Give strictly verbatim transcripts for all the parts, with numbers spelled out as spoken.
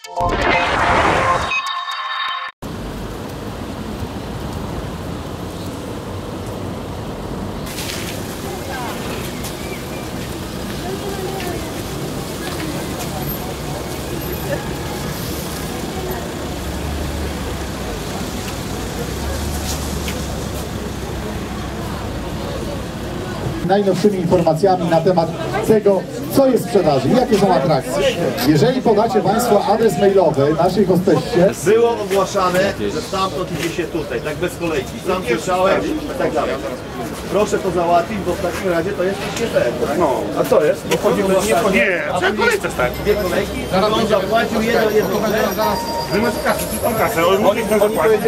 Najnowszymi informacjami na temat tego, co jest w sprzedaży, jakie są atrakcje. Jeżeli podacie Państwo adres mailowy naszej hostessie... Było ogłaszane, że stamtąd idzie się tutaj, tak bez kolejki. Sam słyszałem i tak dalej. Proszę to załatwić, bo w takim razie to jest nie fair. Tak? No, a co jest? Bo chodzi o nie, Nie, a trzeba kolejce stać. dwie kolejki, on zapłacił jedno, jedno. Zamiast kasy, czystą kasę, ale mogli ten zapłacić.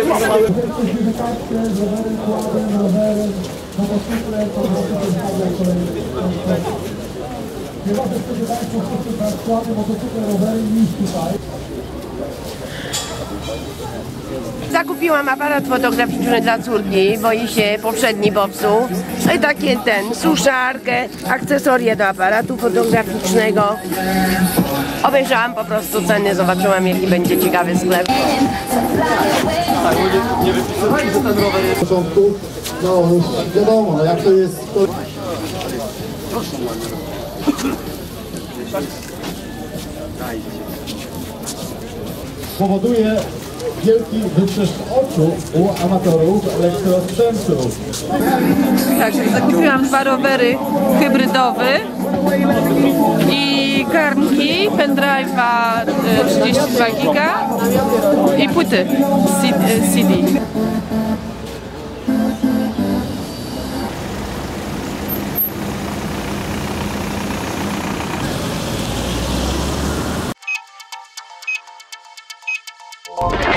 Zakupiłam aparat fotograficzny dla córki, bo jej się poprzedni popsuł. No i takie ten, suszarkę, akcesoria do aparatu fotograficznego. Obejrzałam po prostu ceny, zobaczyłam jaki będzie ciekawy sklep. Tak, nie, nie wypisywali, że ten rower jest... W początku, no wiadomo, no jak to jest... To... Powoduje wielki wytrzeszk oczu u amatorów elektrosprzętu. Także zakupiłam dwa rowery hybrydowe i garnki, pendrive'a trzydzieści dwa giga i płyty C D. Okay.